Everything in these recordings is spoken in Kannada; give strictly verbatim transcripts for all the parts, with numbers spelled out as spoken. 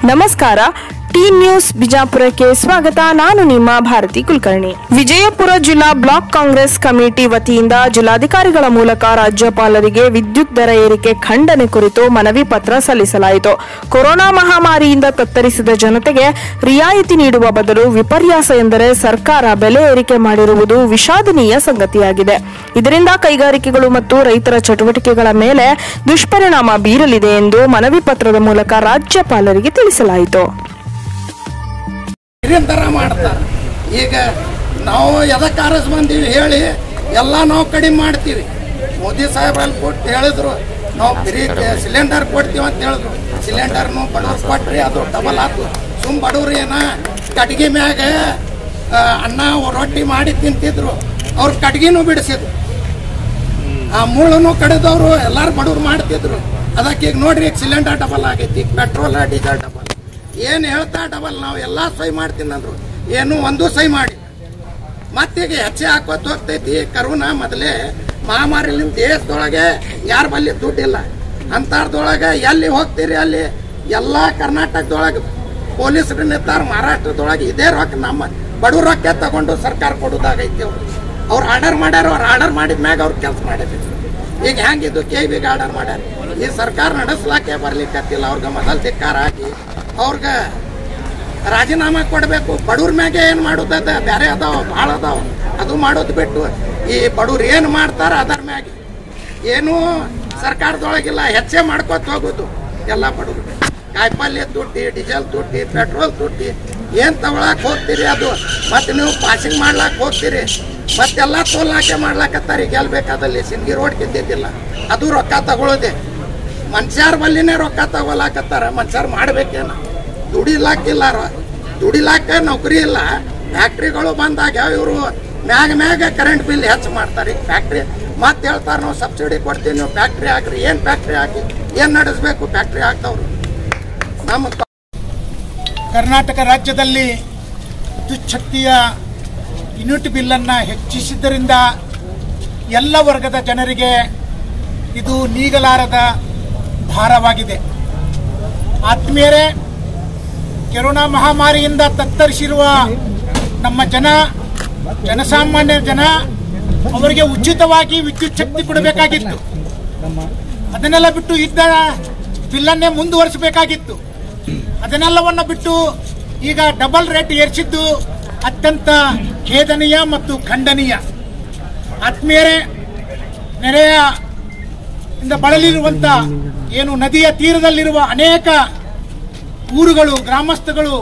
ನಮಸ್ಕಾರ. ಟಿ ನ್ಯೂಸ್ ಬಿಜಾಪುರಕ್ಕೆ ಸ್ವಾಗತ. ನಾನು ನಿಮ್ಮ ಭಾರತಿ ಕುಲಕರ್ಣಿ. ವಿಜಯಪುರ ಜಿಲ್ಲಾ ಬ್ಲಾಕ್ ಕಾಂಗ್ರೆಸ್ ಕಮಿಟಿ ವತಿಯಿಂದ ಜಿಲ್ಲಾಧಿಕಾರಿಗಳ ಮೂಲಕ ರಾಜ್ಯಪಾಲರಿಗೆ ವಿದ್ಯುತ್ ದರ ಏರಿಕೆ ಖಂಡನೆ ಕುರಿತು ಮನವಿ ಪತ್ರ ಸಲ್ಲಿಸಲಾಯಿತು. ಕೊರೋನಾ ಮಹಾಮಾರಿಯಿಂದ ತತ್ತರಿಸಿದ ಜನತೆಗೆ ರಿಯಾಯಿತಿ ನೀಡುವ ಬದಲು ವಿಪರ್ಯಾಸ ಎಂದರೆ ಸರ್ಕಾರ ಬೆಲೆ ಏರಿಕೆ ಮಾಡಿರುವುದು ವಿಷಾದನೀಯ ಸಂಗತಿಯಾಗಿದೆ. ಇದರಿಂದ ಕೈಗಾರಿಕೆಗಳು ಮತ್ತು ರೈತರ ಚಟುವಟಿಕೆಗಳ ಮೇಲೆ ದುಷ್ಪರಿಣಾಮ ಬೀರಲಿದೆ ಎಂದು ಮನವಿ ಪತ್ರದ ಮೂಲಕ ರಾಜ್ಯಪಾಲರಿಗೆ ತಿಳಿಸಲಾಯಿತು. ನಿರಂತರ ಮಾಡ್ತಾರೆ. ಈಗ ನಾವು ಎದಕ್ಕೆ ಆರಿಸ್ ಬಂದೀವಿ ಹೇಳಿ ಎಲ್ಲ ನಾವು ಕಡಿಮೆ ಮಾಡ್ತೀವಿ. ಮೋದಿ ಸಾಹೇಬ್ರಲ್ಲಿ ಕೊಟ್ಟು ಹೇಳಿದ್ರು ನಾವು ಫ್ರೀ ಸಿಲಿಂಡರ್ ಕೊಡ್ತೀವಿ ಅಂತ ಹೇಳಿದ್ರು. ಸಿಲಿಂಡರ್ನು ಬಡವ್ರು ಕೊಟ್ರಿ, ಅದು ಡಬಲ್ ಆಯ್ತು. ಸುಮ್ ಬಡವ್ರು ಏನ ಕಟ್ಗೆ ಮ್ಯಾಗ ಅನ್ನ ರೊಟ್ಟಿ ಮಾಡಿ ತಿಂತಿದ್ರು, ಅವ್ರು ಕಟ್ಗಿನೂ ಬಿಡಿಸಿದ್ರು. ಆ ಮುಳ್ಳನ್ನು ಕಡಿದವರು ಎಲ್ಲಾರು ಬಡವ್ರು ಮಾಡ್ತಿದ್ರು. ಅದಕ್ಕೆ ಈಗ ನೋಡ್ರಿ, ಈಗ ಸಿಲಿಂಡರ್ ಡಬಲ್ ಆಗೈತಿ, ಪೆಟ್ರೋಲ್ ಡೀಸೆಲ್ ಡಬಲ್. ಏನು ಹೇಳ್ತಾ ಡಬಲ್ ನಾವು ಎಲ್ಲ ಸಹಿ ಮಾಡ್ತೀನಿ ಅಂದ್ರು, ಏನು ಒಂದು ಸಹಿ ಮಾಡಿ ಮತ್ತೀಗ ಹೆಚ್ಚೆ ಹಾಕೋತ್ ಹೋಗ್ತೈತಿ. ಕರೋನಾ ಮೊದಲೇ ಮಹಾಮಾರಿಲಿಂದ ದೇಶದೊಳಗೆ ಯಾರ ಬಲ್ಲಿ ದುಡ್ಡಿಲ್ಲ ಅಂತಾರ್ದೊಳಗೆ ಎಲ್ಲಿ ಹೋಗ್ತೀರಿ ಅಲ್ಲಿ ಎಲ್ಲ ಕರ್ನಾಟಕದೊಳಗೆ ಪೊಲೀಸರು ನಿಂತಾರ. ಮಹಾರಾಷ್ಟ್ರದೊಳಗೆ ಇದೇ ರೊಕ್ಕ ನಮ್ಮ ಬಡವ್ರ ರೊಕ್ಕ ತಗೊಂಡು ಸರ್ಕಾರ ಕೊಡೋದಾಗೈತಿ. ಅವ್ರು ಅವ್ರು ಆರ್ಡರ್ ಮಾಡ್ಯಾರ. ಅವ್ರು ಆರ್ಡರ್ ಮಾಡಿದ ಮ್ಯಾಗ ಅವ್ರು ಕೆಲಸ ಮಾಡಿದ್ರು. ಈಗ ಹೆಂಗಿದ್ದು ಕೆ ಬಿಗೆ ಆರ್ಡರ್ ಮಾಡ್ಯಾರ. ಈ ಸರ್ಕಾರ ನಡೆಸ್ಲಾಕೆ ಬರ್ಲಿಕ್ಕತ್ತಿಲ್ಲ. ಅವ್ರಿಗೆ ಮೊದಲು ಧಿಕ್ಕಾರ ಹಾಕಿ ಅವ್ರಿಗೆ ರಾಜೀನಾಮೆ ಕೊಡಬೇಕು. ಬಡವ್ರ ಮ್ಯಾಗೆ ಏನು ಮಾಡೋದದ ಬೇರೆ ಅದಾವ, ಭಾಳ ಅದಾವ. ಅದು ಮಾಡೋದು ಬಿಟ್ಟು ಈ ಬಡವ್ರು ಏನು ಮಾಡ್ತಾರ ಅದರ ಮ್ಯಾಗೆ ಏನೂ ಸರ್ಕಾರದೊಳಗಿಲ್ಲ. ಹೆಚ್ಚೆ ಮಾಡ್ಕೊತ ಹೋಗೋದು ಎಲ್ಲ ಬಡವ್ರು. ಕಾಯಿಪಲ್ಯ ತುಟ್ಟಿ, ಡೀಸೆಲ್ ತುಟ್ಟಿ, ಪೆಟ್ರೋಲ್ ತುಟ್ಟಿ ಏನು ತಗೊಳಕ್ ಹೋಗ್ತೀರಿ ಅದು ಮತ್ತೆ ನೀವು ಪಾಸಿಂಗ್ ಮಾಡ್ಲಾಕ್ ಹೋಗ್ತೀರಿ. ಮತ್ತೆಲ್ಲ ತೋಲ್ನಾಕೆ ಮಾಡ್ಲಾಕತ್ತಾರೆ. ಗೆಲ್ಬೇಕಾದಲ್ಲಿ ಸಿಂಗಿ ರೋಡ್ ಗೆದ್ದಿದ್ದಿಲ್ಲ, ಅದು ರೊಕ್ಕ ತಗೊಳ್ಳೋದೆ. ಮನುಷ್ಯರ ಬಲ್ಲಿನೇ ರೊಕ್ಕ ತಗೊಲಾಕತ್ತಾರ. ಮನುಷ್ಯರು ಮಾಡ್ಬೇಕೇನ, ದುಡಿಲಾಕಿಲ್ಲ. ದುಡಿಲಾಕ ನೌಕರಿ ಇಲ್ಲ. ಫ್ಯಾಕ್ಟ್ರಿಗಳು ಬಂದಾಗ ಇವರು ಮ್ಯಾಗ ಮ್ಯಾಗ ಕರೆಂಟ್ ಬಿಲ್ ಹೆಚ್ಚು ಮಾಡ್ತಾರೆ. ಫ್ಯಾಕ್ಟ್ರಿ ಮತ್ತೆ ಹೇಳ್ತಾರೆ ನಾವು ಸಬ್ಸಿಡಿ ಕೊಡ್ತೀವಿ, ನೀವು ಫ್ಯಾಕ್ಟ್ರಿ ಹಾಕ್ರಿ. ಏನು ಫ್ಯಾಕ್ಟ್ರಿ ಹಾಕಿ ಏನು ನಡೆಸಬೇಕು? ಫ್ಯಾಕ್ಟ್ರಿ ಹಾಕ್ತವ್ರು. ನಮ್ಮ ಕರ್ನಾಟಕ ರಾಜ್ಯದಲ್ಲಿ ವಿದ್ಯುತ್ ಶಕ್ತಿಯ ಯೂನಿಟ್ ಬಿಲ್ಲನ್ನು ಹೆಚ್ಚಿಸಿದ್ದರಿಂದ ಎಲ್ಲ ವರ್ಗದ ಜನರಿಗೆ ಇದು ನೀಗಲಾರದ ಭಾರವಾಗಿದೆ. ಆತ್ಮೀಯರೇ, ಕೊರೋನಾ ಮಹಾಮಾರಿಯಿಂದ ತತ್ತರಿಸಿರುವ ನಮ್ಮ ಜನ, ಜನಸಾಮಾನ್ಯ ಜನ, ಅವರಿಗೆ ಉಚಿತವಾಗಿ ವಿದ್ಯುತ್ ಶಕ್ತಿ ಕೊಡಬೇಕಾಗಿತ್ತು. ಅದನ್ನೆಲ್ಲ ಬಿಟ್ಟು ಇದ್ದ ಬಿಲ್ಲನ್ನೇ ಮುಂದುವರಿಸಬೇಕಾಗಿತ್ತು. ಅದನ್ನೆಲ್ಲವನ್ನು ಬಿಟ್ಟು ಈಗ ಡಬಲ್ ರೇಟ್ ಏರಿಸಿದ್ದು ಅತ್ಯಂತ ಖೇದನೀಯ ಮತ್ತು ಖಂಡನೀಯ. ಆತ್ಮೀಯರೇ, ನೆರೆಯ ಇಂದ ಬಳಲಿರುವಂಥ ಏನು ನದಿಯ ತೀರದಲ್ಲಿರುವ ಅನೇಕ ಊರುಗಳು, ಗ್ರಾಮಸ್ಥಗಳು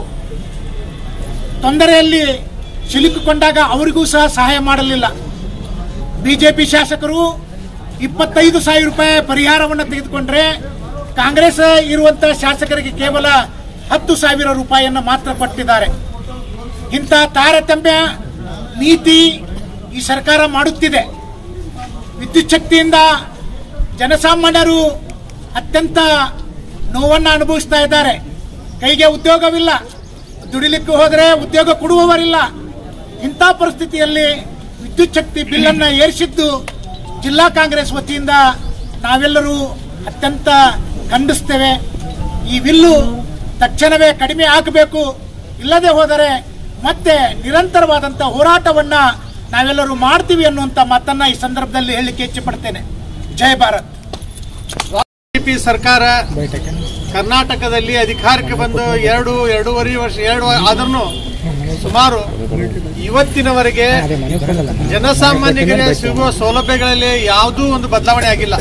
ತೊಂದರೆಯಲ್ಲಿ ಸಿಲುಕಿಕೊಂಡಾಗ ಅವರಿಗೂ ಸಹ ಸಹಾಯ ಮಾಡಲಿಲ್ಲ. ಬಿಜೆಪಿ ಶಾಸಕರು ಇಪ್ಪತ್ತೈದು ಸಾವಿರ ರೂಪಾಯಿ ಪರಿಹಾರವನ್ನು ತೆಗೆದುಕೊಂಡ್ರೆ ಕಾಂಗ್ರೆಸ್ ಇರುವಂಥ ಶಾಸಕರಿಗೆ ಕೇವಲ ಹತ್ತು ಸಾವಿರ ರೂಪಾಯಿಯನ್ನು ಮಾತ್ರ ಕೊಟ್ಟಿದ್ದಾರೆ. ಇಂಥ ತಾರತಮ್ಯ ನೀತಿ ಈ ಸರ್ಕಾರ ಮಾಡುತ್ತಿದೆ. ವಿದ್ಯುತ್ ಶಕ್ತಿಯಿಂದ ಜನಸಾಮಾನ್ಯರು ಅತ್ಯಂತ ನೋವನ್ನು ಅನುಭವಿಸ್ತಾ ಇದ್ದಾರೆ. ಕೈಗೆ ಉದ್ಯೋಗವಿಲ್ಲ, ದುಡಿಲಿಕ್ಕೆ ಹೋದರೆ ಉದ್ಯೋಗ ಕೊಡುವವರಿಲ್ಲ. ಇಂಥ ಪರಿಸ್ಥಿತಿಯಲ್ಲಿ ವಿದ್ಯುತ್ ಶಕ್ತಿ ಬಿಲ್ಲನ್ನು ಏರಿಸಿದ್ದು ಜಿಲ್ಲಾ ಕಾಂಗ್ರೆಸ್ ವತಿಯಿಂದ ನಾವೆಲ್ಲರೂ ಅತ್ಯಂತ ಖಂಡಿಸ್ತೇವೆ. ಈ ಬಿಲ್ಲು ತಕ್ಷಣವೇ ಕಡಿಮೆ ಆಗಬೇಕು. ಇಲ್ಲದೆ ಹೋದರೆ ಮತ್ತೆ ನಿರಂತರವಾದಂಥ ಹೋರಾಟವನ್ನು ನಾವೆಲ್ಲರೂ ಮಾಡ್ತೀವಿ ಅನ್ನುವಂಥ ಮಾತನ್ನು ಈ ಸಂದರ್ಭದಲ್ಲಿ ಹೇಳಲಿಕ್ಕೆ ಇಚ್ಛೆ ಪಡ್ತೇನೆ. ಜೈ ಭಾರತ್. ಬಿಜೆಪಿ ಸರ್ಕಾರ ಕರ್ನಾಟಕದಲ್ಲಿ ಅಧಿಕಾರಕ್ಕೆ ಬಂದು ಎರಡು ಎರಡೂವರೆ ವರ್ಷ ಎರಡು ಆದ್ರೂ ಸುಮಾರು ಇವತ್ತಿನವರೆಗೆ ಜನಸಾಮಾನ್ಯರಿಗೆ ಸಿಗುವ ಸೌಲಭ್ಯಗಳಲ್ಲಿ ಯಾವುದೂ ಒಂದು ಬದಲಾವಣೆ ಆಗಿಲ್ಲ.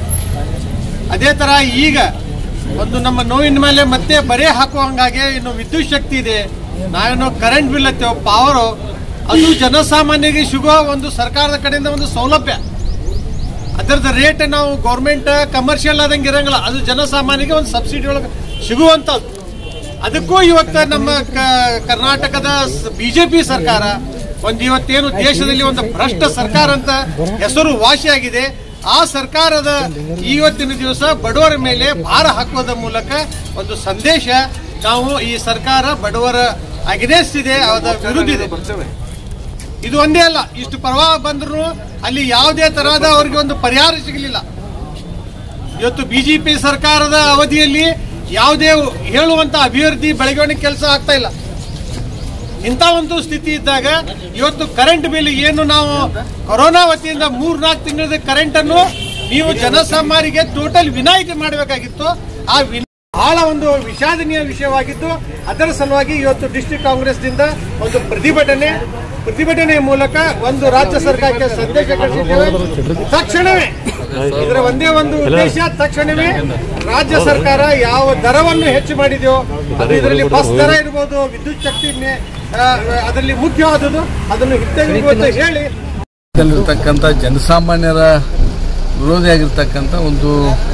ಅದೇ ತರ ಈಗ ಒಂದು ನಮ್ಮ ನೋವಿನ ಮೇಲೆ ಮತ್ತೆ ಬರೆ ಹಾಕುವಂಗಾಗಿ ಇನ್ನು ವಿದ್ಯುತ್ ಶಕ್ತಿ ಇದೆ, ನಾವೇನೋ ಕರೆಂಟ್ ಬಿಲ್ ಹತ್ತೇವೆ, ಪವರು, ಅದು ಜನಸಾಮಾನ್ಯರಿಗೆ ಸಿಗುವ ಒಂದು ಸರ್ಕಾರದ ಕಡೆಯಿಂದ ಒಂದು ಸೌಲಭ್ಯ. ಅದರದ ರೇಟ್ ನಾವು ಗೌರ್ಮೆಂಟ್ ಕಮರ್ಷಿಯಲ್ ಆದಂಗೆ ಇರಂಗಿಲ್ಲ, ಅದು ಜನಸಾಮಾನ್ಯರಿಗೆ ಒಂದು ಸಬ್ಸಿಡಿ ಒಳಗೆ ಸಿಗುವಂಥದ್ದು. ಅದಕ್ಕೂ ಇವತ್ತು ನಮ್ಮ ಕರ್ನಾಟಕದ ಬಿಜೆಪಿ ಸರ್ಕಾರ ಒಂದು ಇವತ್ತೇನು ದೇಶದಲ್ಲಿ ಒಂದು ಭ್ರಷ್ಟ ಸರ್ಕಾರ ಅಂತ ಹೆಸರು ವಾಸಿಯಾಗಿದೆ. ಆ ಸರ್ಕಾರದ ಇವತ್ತಿನ ದಿವಸ ಬಡವರ ಮೇಲೆ ಭಾರ ಹಾಕುವುದರ ಮೂಲಕ ಒಂದು ಸಂದೇಶ, ನಾವು ಈ ಸರ್ಕಾರ ಬಡವರ ಅಗೇನ್ಸ್ಟ್ ಇದೆ, ಅದರ ವಿರುದ್ಧ ಇದೆ. ಇದು ಒಂದೇ ಅಲ್ಲ, ಇಷ್ಟು ಪ್ರವಾಹ ಬಂದ್ರು ಅಲ್ಲಿ ಯಾವುದೇ ತರಹದ ಅವರಿಗೆ ಒಂದು ಪರಿಹಾರ ಸಿಗಲಿಲ್ಲ. ಇವತ್ತು ಬಿಜೆಪಿ ಸರ್ಕಾರದ ಅವಧಿಯಲ್ಲಿ ಯಾವುದೇ ಹೇಳುವಂತ ಅಭಿವೃದ್ಧಿ ಬೆಳವಣಿಗೆ ಕೆಲಸ ಆಗ್ತಾ ಇಲ್ಲ. ಇಂಥ ಒಂದು ಸ್ಥಿತಿ ಇದ್ದಾಗ ಇವತ್ತು ಕರೆಂಟ್ ಬಿಲ್ ಏನು ನಾವು ಕೊರೋನಾ ವತಿಯಿಂದ ಮೂರ್ ನಾಲ್ಕು ತಿಂಗಳ ಕರೆಂಟ್ ಅನ್ನು ನೀವು ಜನಸಾಮಾನ್ಯರಿಗೆ ಟೋಟಲ್ ವಿನಾಯಿತಿ ಮಾಡಬೇಕಾಗಿತ್ತು. ಆ ಬಹಳ ಒಂದು ವಿಷಾದನೀಯ ವಿಷಯವಾಗಿದ್ದು ಅದರ ಸಲುವಾಗಿ ಇವತ್ತು ಡಿಸ್ಟ್ರಿಕ್ಟ್ ಕಾಂಗ್ರೆಸ್ನಿಂದ ಒಂದು ಪ್ರತಿಭಟನೆ ಪ್ರತಿಭಟನೆಯ ಮೂಲಕ ಒಂದು ರಾಜ್ಯ ಸರ್ಕಾರಕ್ಕೆ ಸಂದೇಶ ಕಳಿಸಿದ್ದೇವೆ. ತಕ್ಷಣವೇ ಇದರ ಒಂದೇ ಒಂದು ಉದ್ದೇಶ, ತಕ್ಷಣವೇ ರಾಜ್ಯ ಸರ್ಕಾರ ಯಾವ ದರವನ್ನು ಹೆಚ್ಚು ಮಾಡಿದೆಯೋ ಅದು ಇದರಲ್ಲಿ ಬಸ್ ದರ ಇರ್ಬೋದು, ವಿದ್ಯುತ್ ಶಕ್ತಿ ಅದರಲ್ಲಿ ಮುಖ್ಯವಾದದ್ದು ಅದನ್ನು ಹಿಂತೆಗೆದುಕು ಅಂತ ಹೇಳಿ ಇರ್ತಕ್ಕಂಥ ಜನಸಾಮಾನ್ಯರ ವಿರೋಧಿಯಾಗಿರ್ತಕ್ಕಂಥ ಒಂದು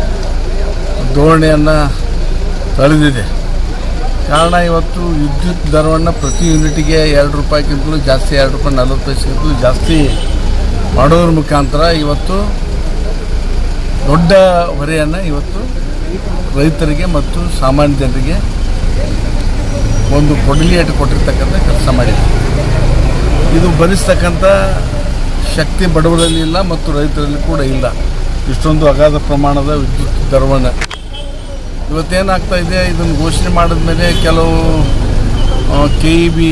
ಧೋರಣೆಯನ್ನು ತಳೆದಿದೆ. ಕಾರಣ ಇವತ್ತು ವಿದ್ಯುತ್ ದರವನ್ನು ಪ್ರತಿ ಯೂನಿಟ್ಗೆ ಎರಡು ರೂಪಾಯಿಗಿಂತಲೂ ಜಾಸ್ತಿ, ಎರಡು ರೂಪಾಯಿ ನಲವತ್ತು ಪೈಸೆಗಿಂತಲೂ ಜಾಸ್ತಿ ಮಾಡೋದ್ರ ಮುಖಾಂತರ ಇವತ್ತು ದೊಡ್ಡ ಹೊರೆಯನ್ನು ಇವತ್ತು ರೈತರಿಗೆ ಮತ್ತು ಸಾಮಾನ್ಯ ಜನರಿಗೆ ಒಂದು ಕೊಡಲಿಯಟ್ಟು ಕೊಟ್ಟಿರ್ತಕ್ಕಂಥ ಕೆಲಸ ಮಾಡಿದೆ. ಇದು ಭರಿಸ್ತಕ್ಕಂಥ ಶಕ್ತಿ ಬಡವರಲ್ಲಿ ಇಲ್ಲ ಮತ್ತು ರೈತರಲ್ಲಿ ಕೂಡ ಇಲ್ಲ. ಇಷ್ಟೊಂದು ಅಗಾಧ ಪ್ರಮಾಣದ ವಿದ್ಯುತ್ ದರವನ್ನು ಇವತ್ತೇನಾಗ್ತಾ ಇದೆ, ಇದನ್ನು ಘೋಷಣೆ ಮಾಡಿದ ಮೇಲೆ ಕೆಲವು ಕೆ ಇ ಬಿ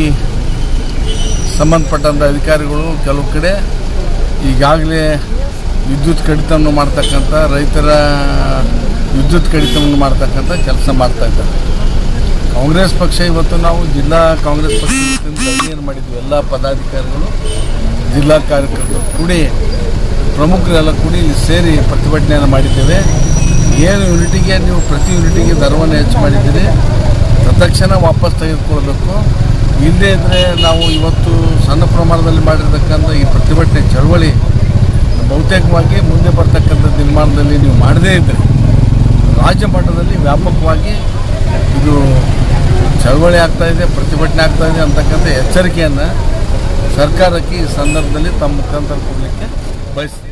ಸಂಬಂಧಪಟ್ಟಂಥ ಅಧಿಕಾರಿಗಳು ಕೆಲವು ಕಡೆ ಈಗಾಗಲೇ ವಿದ್ಯುತ್ ಕಡಿತವನ್ನು ಮಾಡ್ತಕ್ಕಂಥ, ರೈತರ ವಿದ್ಯುತ್ ಕಡಿತವನ್ನು ಮಾಡ್ತಕ್ಕಂಥ ಕೆಲಸ ಮಾಡ್ತಾ ಇದ್ದಾರೆ. ಕಾಂಗ್ರೆಸ್ ಪಕ್ಷ ಇವತ್ತು ನಾವು ಜಿಲ್ಲಾ ಕಾಂಗ್ರೆಸ್ ಪಕ್ಷದಿಂದ ಏನು ಮಾಡಿದ್ವಿ, ಎಲ್ಲ ಪದಾಧಿಕಾರಿಗಳು ಜಿಲ್ಲಾ ಕಾರ್ಯಕರ್ತರು ಕೂಡಿ ಪ್ರಮುಖರೆಲ್ಲ ಕೂಡಿ ಸೇರಿ ಪ್ರತಿಭಟನೆಯನ್ನು ಮಾಡಿದ್ದೇವೆ. ಏನು ಯೂನಿಟಿಗೆ ನೀವು ಪ್ರತಿ ಯೂನಿಟಿಗೆ ದರವನ್ನು ಹೆಚ್ಚು ಮಾಡಿದ್ದೀರಿ, ತತ್ಕ್ಷಣ ವಾಪಸ್ ತೆಗೆದುಕೊಳ್ಬೇಕು. ಇಲ್ಲದೇ ಇದ್ದರೆ ನಾವು ಇವತ್ತು ಸಣ್ಣ ಪ್ರಮಾಣದಲ್ಲಿ ಮಾಡಿರ್ತಕ್ಕಂಥ ಈ ಪ್ರತಿಭಟನೆ ಚಳವಳಿ ಬಹುತೇಕವಾಗಿ ಮುಂದೆ ಬರ್ತಕ್ಕಂಥ ದಿನಮಾನದಲ್ಲಿ ನೀವು ಮಾಡದೇ ಇದ್ದರೆ ರಾಜ್ಯ ಮಟ್ಟದಲ್ಲಿ ವ್ಯಾಪಕವಾಗಿ ಇದು ಚಳವಳಿ ಆಗ್ತಾಯಿದೆ, ಪ್ರತಿಭಟನೆ ಆಗ್ತಾಯಿದೆ ಅಂತಕ್ಕಂಥ ಎಚ್ಚರಿಕೆಯನ್ನು ಸರ್ಕಾರಕ್ಕೆ ಈ ಸಂದರ್ಭದಲ್ಲಿ ತಮ್ಮ ಮುಖಾಂತರ ಕೊಡಲಿಕ್ಕೆ ಬಯಸ್ತೀನಿ.